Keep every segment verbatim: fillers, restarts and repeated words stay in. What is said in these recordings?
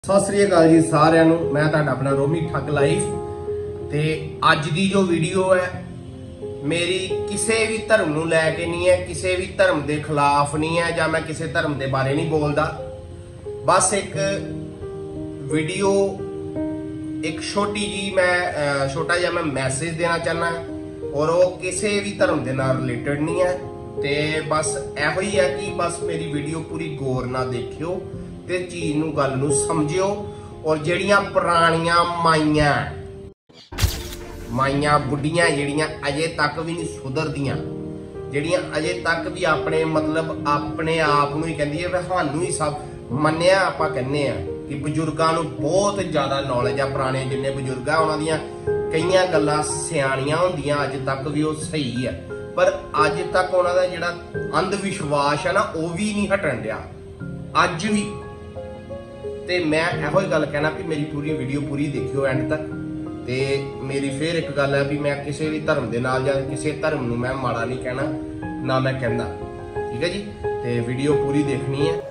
सत श्री अकाल जी सारिਆਂ ਨੂੰ मैं ਤੁਹਾਡਾ अपना रोमी ठग लाइफ ते अज दी जो वीडियो है मेरी किसी भी धर्म नूं लैके नहीं है, किसी भी धर्म के खिलाफ नहीं है, जां मैं किसी धर्म के बारे नहीं बोलता। बस एक वीडियो एक छोटी जी मैं छोटा जिहा मैं मैसेज देना चाहना और वो किसी भी धर्म के नाल रिलेटेड नहीं है। ते बस इहो ही है कि बस मेरी वीडियो पूरी गौर ना देखियो ते चीज नूं गल नूं समझियो। और जिहड़ियां पुरानियां माइयां माइयां बुढ़ियां जिहड़ियां अजे तक भी नहीं सुधरदियां, जिहड़ियां अजे तक भी अपने मतलब अपने आप नूं ही कहंदी है सानूं ही सब मन्निया आपां कहने आ कि बजुर्गां नूं बहुत ज़्यादा नॉलेज आ। पुराने जिन्ने बजुर्ग आ उन्हां दियां कईयां गल्लां सियाणियां हुंदियां अज तक भी वो सही है, पर अज तक उन्हां दा जिहड़ा अंधविश्वास है ना वो भी नहीं हटण दिया अज भी। ते मैं इहो ही गल कहना कि मेरी पूरी वीडियो पूरी देखियो एंड तक। ते मेरी फिर एक गल है भी मैं किसी भी धर्म के नाल जां किसी धर्म नूं मैं माड़ा नहीं कहना, ना मैं कहना, ठीक है जी। ते वीडियो पूरी देखनी है।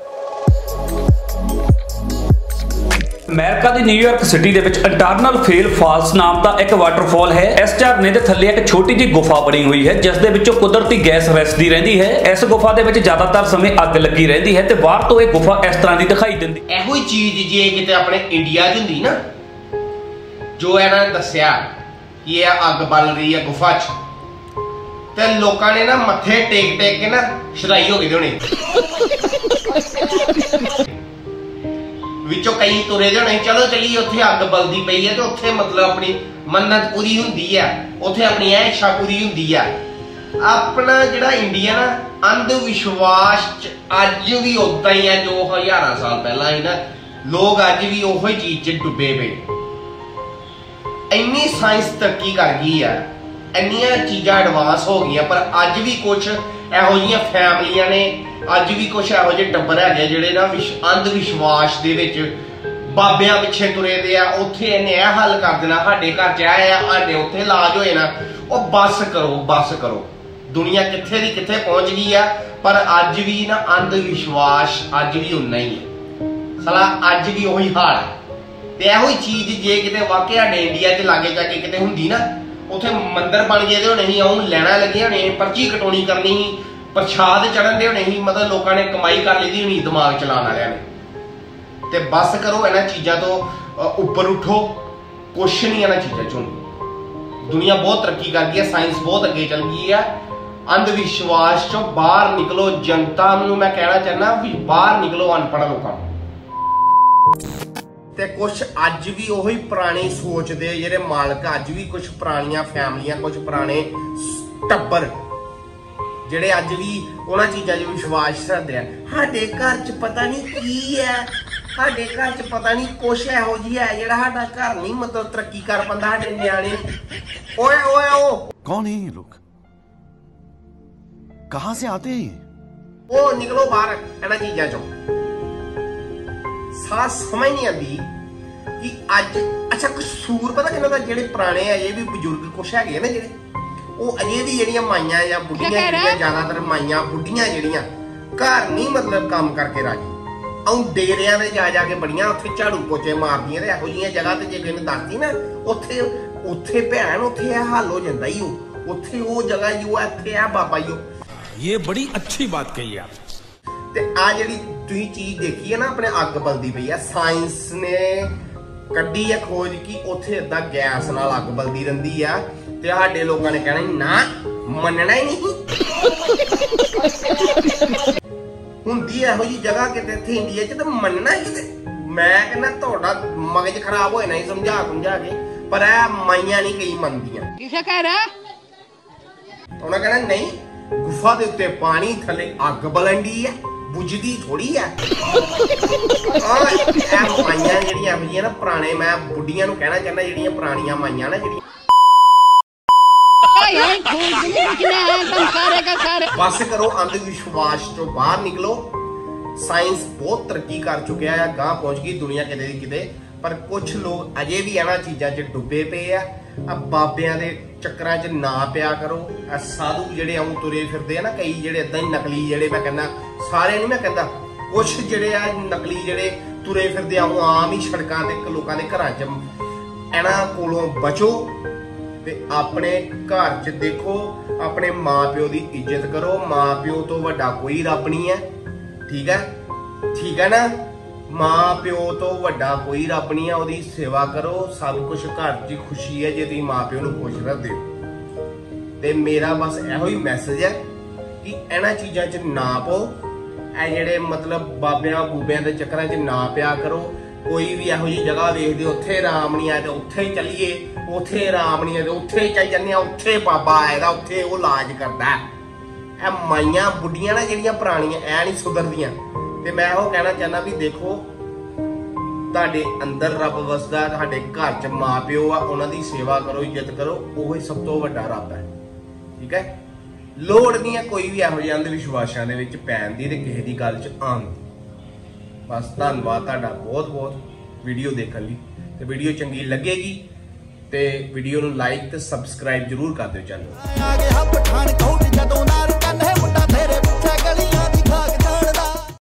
अमेरिका ਦੀ न्यूयॉर्क सिटी ਦੇ ਵਿੱਚ ਇੰਟਰਨਲ ਫੇਲ ਫਾਲਸ ਨਾਮ ਦਾ ਇੱਕ ਵਾਟਰਫਾਲ ਹੈ। ਇਸ ਝਰਨੇ ਦੇ ਥੱਲੇ ਇੱਕ ਛੋਟੀ ਜਿਹੀ ਗੁਫਾ ਬਣੀ ਹੋਈ ਹੈ ਜਿਸ ਦੇ ਵਿੱਚੋਂ ਕੁਦਰਤੀ ਗੈਸ ਵਸਦੀ ਰਹਿੰਦੀ ਹੈ। ਇਸ ਗੁਫਾ ਦੇ ਵਿੱਚ ਜ਼ਿਆਦਾਤਰ ਸਮੇਂ ਅੱਗ ਲੱਗੀ ਰਹਿੰਦੀ ਹੈ ਤੇ ਬਾਹਰ ਤੋਂ ਇਹ ਗੁਫਾ ਇਸ ਤਰ੍ਹਾਂ ਦੀ ਦਿਖਾਈ ਦਿੰਦੀ। ਇਹੋ ਹੀ ਚੀਜ਼ ਜੇ ਕਿਤੇ ਆਪਣੇ ਇੰਡੀਆ 'ਚ ਹੁੰਦੀ ਨਾ, ਜੋ ਇਹਨਾਂ ਨੇ ਦੱਸਿਆ ਕਿ ਇਹ ਅੱਗ ਬਲ ਰਹੀ ਹੈ ਗੁਫਾ 'ਚ, ਤੇ ਲੋਕਾਂ ਨੇ ਨਾ ਮੱਥੇ ਟੇਕ ਟੇਕ ਕੇ ਨਾ ਸ਼ਰਾਈ ਹੋ ਗਏ ਹੋਣੇ। विचों कई तुरे जो नहीं चलो चलिए उत्थे अग बलदी पई है तो उत्थे मतलब अपनी मन्नत पूरी हुंदी है, उत्थे अपनी इच्छा पूरी हुंदी है। अपना जिहड़ा इंडिया ना अंधविश्वास अज भी उदा ही है जो हज़ारां साल पहला ही ना, लोग अज भी उही चीज च डुबे पे। इन्नी साइंस तरक्की कर गई है, इन्नियां चीज़ां एडवांस हो गई, पर अज भी कुछ इहो जिहियां फैमिलियां ने, अज भी कुछ इहो जिहे टब्बर है जिहड़े ना अंधविश्वास दे विच बाबियां पिछे तुरे दे आ। उत्थे इन्हें यह हल कर देना, साडे घर च आए साडे उत्थे इलाज होए ना। ओ बस करो बस करो, दुनिया कित्थे दी कित्थे पहुंच गई है, पर अज भी ना अंधविश्वास अज भी उन्ना ही है। साला अज भी उही हाल है। ते इहो ही चीज जे किते वाकई साडे इंडिया च लागे जाके किते हुंदी ना, उत्थे मंदिर बन गए होने ही, आऊं लैना लगे होने, पर्ची कटौनी करनी ही, प्रसाद चढ़न दे होने ही, मतलब लोगों ने कमाई कर ली होनी दिमाग चलाने वाले ने। ते बस करो इन्हां चीज़ों तो उपर उठो, कुछ नहीं इन्हां चीज़ों चों। दुनिया बहुत तरक्की कर गई है, साइंस बहुत अगे चल गई है। अंधविश्वास चो बाहर निकलो, जनता नूं मैं कहना चाहना भी बाहर निकलो अनपढ़ लोगों। ते कुछ अज भी उही पुरानी सोच दे जिहड़े मालक, अज भी कुछ पुरानियां फैमिलियां, कुछ पुराने टब्बर ਜਿਹੜੇ ਅੱਜ ਵੀ ਉਹਨਾਂ ਚੀਜ਼ਾਂ 'ਚ ਵਿਸ਼ਵਾਸ ਰੱਖਦੇ ਆ। ਸਾਡੇ ਘਰ 'ਚ ਪਤਾ ਨਹੀਂ ਕੀ ਹੈ, ਸਾਡੇ ਘਰ 'ਚ ਪਤਾ ਨਹੀਂ ਕੁਛ ਇਹੋ ਜਿਹਾ ਹੈ ਜਿਹੜਾ ਸਾਡਾ ਘਰ ਨਹੀਂ ਮਤਲਬ ਤਰੱਕੀ ਕਰ ਪਾਉਂਦਾ, ਸਾਡੇ ਨਿਆਣੇ। ਓਏ ਓਏ ਓ कौन है ये लोग, कहां से आते हैं? ਉਹ ਨਿਕਲੋ ਬਾਹਰ ਇਹਨਾਂ ਚੀਜ਼ਾਂ 'ਚੋਂ। ਸਾਹ ਸਮਝ ਨਹੀਂ ਆਉਂਦੀ ਕਿ ਅੱਜ ਅੱਛਾ ਕਸੂਰ ਪਤਾ ਕਿਹਨਾਂ ਦਾ, ਜਿਹੜੇ ਪੁਰਾਣੇ ਆ ਇਹ ਵੀ ਬਜ਼ੁਰਗ ਕੁਛ ਹੈਗੇ ਆ ਨਾ ਜਿਹੜੇ ਉਹ ਅਜੇ ਵੀ ਜਿਹੜੀਆਂ ਮਾਈਆਂ ਜਾਂ ਬੁੱਢੀਆਂ ਜਿਹੜੀਆਂ ਜ਼ਿਆਦਾਤਰ ਮਾਈਆਂ ਬੁੱਢੀਆਂ ਜਿਹੜੀਆਂ ਘਰ ਨਹੀਂ ਮਤਲਬ ਕੰਮ ਕਰਕੇ ਰਾਜੀ, ਆਉਂ ਡੇਰਿਆਂ ਦੇ ਜਾ ਜਾ ਕੇ ਬੜੀਆਂ ਉੱਥੇ ਝਾੜੂ ਪੋਚੇ ਮਾਰਦੀਆਂ। ਤੇ ਇਹੋ ਜਿਹੀਆਂ ਜਗ੍ਹਾ ਤੇ ਜੇ ਕਿਸੇ ਨੇ ਦੱਸਦੀ ਨਾ ਉੱਥੇ ਉੱਥੇ ਭੈਣ ਉੱਥੇ ਇਹ ਹੱਲ ਹੋ ਜਾਂਦਾ ਹੀ, ਉਹ ਉੱਥੇ ਉਹ ਜਗ੍ਹਾ ਹੀ ਉਹ ਇੱਥੇ ਆ ਬਾਬਾ ਜੀ। ये बड़ी अच्छी बात कही आप। ਤੇ ਆ ਜਿਹੜੀ ਤੁਸੀਂ ਚੀਜ਼ ਦੇਖੀ ਹੈ ਨਾ ਆਪਣੇ ਅੱਗ ਬਲਦੀ ਪਈ ਆ, ਸਾਇੰਸ ਨੇ ਕੱਢੀ ਆ ਖੋਜ ਕਿ ਉੱਥੇ ਏਦਾਂ ਗੈਸ ਨਾਲ ਅੱਗ ਬਲਦੀ ਰਹਿੰਦੀ ਆ। ਤੇ ਸਾਡੇ ਲੋਕਾਂ ਨੇ ਕਹਿਣਾ ਨਾ ਮੰਨਣਾ ਹੀ ਨਹੀਂ ਹੁੰਦੀ ਇਹੋ ਜਿਹੀ ਜਗ੍ਹਾ ਕਿਤੇ ਇੱਥੇ ਇੰਡੀਆ 'ਚ, ਤਾਂ ਮੰਨਣਾ ਕਿਤੇ। ਮੈਂ ਕਹਿੰਦਾ ਤੁਹਾਡਾ ਮਗਜ ਖਰਾਬ ਹੋਏ ਨਾ ਹੀ ਸਮਝਾ ਸਮਝਾ ਕੇ, ਪਰ ਇਹ ਮਾਈਆਂ ਨਹੀਂ ਕਈ ਮੰਨਦੀਆਂ। ਕਿਸੇ ਕਹਿ ਰਿਹਾ ਉਹਨਾਂ ਕਹਿਣਾ ਨਹੀਂ ਗੁਫਾ ਦੇ ਉੱਤੇ ਪਾਣੀ, ਥੱਲੇ ਅੱਗ ਬਲੰਡੀ ਹੈ, ਬੁਝਦੀ ਥੋੜੀ ਹੈ। ਇਹ ਮਾਈਆਂ ਜਿਹੜੀਆਂ ਇਹੋ ਨਾ ਪੁਰਾਣੇ, ਮੈਂ ਬੁੱਢੀਆਂ ਨੂੰ ਕਹਿਣਾ ਚਾਹੁੰਦਾ ਜਿਹੜੀਆਂ ਪੁਰਾਣੀਆਂ ਮਾਈਆਂ ਨਾ ਜਿਹੜੀਆਂ बस करो अंधविश्वास चो बाहर निकलो। साइंस बहुत तरक्की कर चुका है, गांह पहुंच गई दुनिया किते दी किते, पर कुछ लोग अजे भी इन्हां चीज़ां च डुबे पे आ। आ बाबियां दे चक्करां च ना पिया करो। आ साधु जिहड़े आऊं तुरे फिरदे आ ना, कई जिहड़े इदां ही नकली, जिहड़े मैं कहना सारे नहीं मैं कहंदा, कुछ जिहड़े आ नकली जिहड़े ਤੁਰੇ ਫਿਰਦੇ ਆ ਆਮ ਹੀ ਸੜਕਾਂ ਤੇ ਲੋਕਾਂ ਦੇ ਘਰਾਂ 'ਚ ਇਹਨਾਂ ਕੋਲੋਂ ਬਚੋ ਤੇ ਆਪਣੇ ਘਰ 'ਚ ਦੇਖੋ ਆਪਣੇ ਮਾਂ-ਪਿਓ ਦੀ ਇੱਜ਼ਤ ਕਰੋ। ਮਾਂ-ਪਿਓ ਤੋਂ ਵੱਡਾ ਕੋਈ ਰੱਬ ਨਹੀਂ ਹੈ, ਠੀਕ ਹੈ ਠੀਕ ਹੈ ਨਾ। ਮਾਂ-ਪਿਓ ਤੋਂ ਵੱਡਾ ਕੋਈ ਰੱਬ ਨਹੀਂ ਹੈ, ਉਹਦੀ ਸੇਵਾ ਕਰੋ। ਸਭ ਕੁਝ ਘਰ 'ਚ ਖੁਸ਼ੀ ਹੈ ਜੇ ਤੁਸੀਂ ਮਾਂ-ਪਿਓ ਨੂੰ ਖੁਸ਼ ਰੱਖਦੇ ਹੋ। ਤੇ ਮੇਰਾ ਬਸ ਇਹੋ ਹੀ ਮੈਸੇਜ ਹੈ ਕਿ ਇਹਨਾਂ ਚੀਜ਼ਾਂ 'ਚ ਨਾ ਪਾਓ। ਇਹ ਜਿਹੜੇ ਮਤਲਬ ਬਾਬਿਆਂ ਬੂਬਿਆਂ ਦੇ ਚੱਕਰਾਂ 'ਚ ਨਾ ਪਿਆ ਕਰੋ। ਕੋਈ ਵੀ ਇਹੋ ਜਿਹੀ ਜਗ੍ਹਾ ਵੇਖਦੇ ਉੱਥੇ ਆਰਾਮ ਨਹੀਂ ਆਇਆ ਤੇ ਉੱਥੇ ਚੱਲੀਏ, ਉੱਥੇ ਆਰਾਮ ਨਹੀਂ ਆਇਆ ਤੇ ਉੱਥੇ ਚੱਲ ਜਾਂਦੇ ਆ, ਉੱਥੇ ਬਾਬਾ ਆਏਗਾ, ਉੱਥੇ ਉਹ ਇਲਾਜ ਕਰਦਾ। ਇਹ ਮਾਈਆਂ ਬੁੱਢੀਆਂ ਨਾ ਜਿਹੜੀਆਂ ਪੁਰਾਣੀਆਂ ਐ ਨਹੀਂ ਸੁਧਰਦੀਆਂ। ਤੇ ਮੈਂ ਉਹ ਕਹਿਣਾ ਚਾਹੁੰਦਾ ਵੀ ਦੇਖੋ ਤੁਹਾਡੇ ਅੰਦਰ ਰੱਬ ਵਸਦਾ, ਤੁਹਾਡੇ ਘਰ 'ਚ ਮਾਂ ਪਿਓ ਆ, ਉਹਨਾਂ ਦੀ ਸੇਵਾ ਕਰੋ, ਇੱਜ਼ਤ ਕਰੋ। ਉਹ ਹੀ ਸਭ ਤੋਂ ਵੱਡਾ ਰੱਬ ਹੈ, ਠੀਕ ਹੈ। ਲੋੜ ਨਹੀਂ ਹੈ ਕੋਈ ਵੀ ਇਹੋ ਜਿਹੇ ਅੰਧ ਵਿਸ਼ਵਾਸਾਂ ਦੇ ਵਿੱਚ ਪੈਣ ਦੀ ਤੇ ਕਿਸੇ ਦੀ ਗੱਲ 'ਚ ਆਉਣ ਦੀ। ਬਸ ਧੰਨਵਾਦ ਤੁਹਾਡਾ ਬਹੁਤ ਬਹੁਤ ਵੀਡੀਓ ਦੇਖਣ ਲਈ। ਤੇ ਵੀਡੀਓ ਚੰਗੀ ਲੱਗੇਗੀ ਤੇ ਵੀਡੀਓ ਨੂੰ ਲਾਈਕ ਤੇ ਸਬਸਕ੍ਰਾਈਬ ਜ਼ਰੂਰ ਕਰ ਦਿਓ ਚੈਨਲ।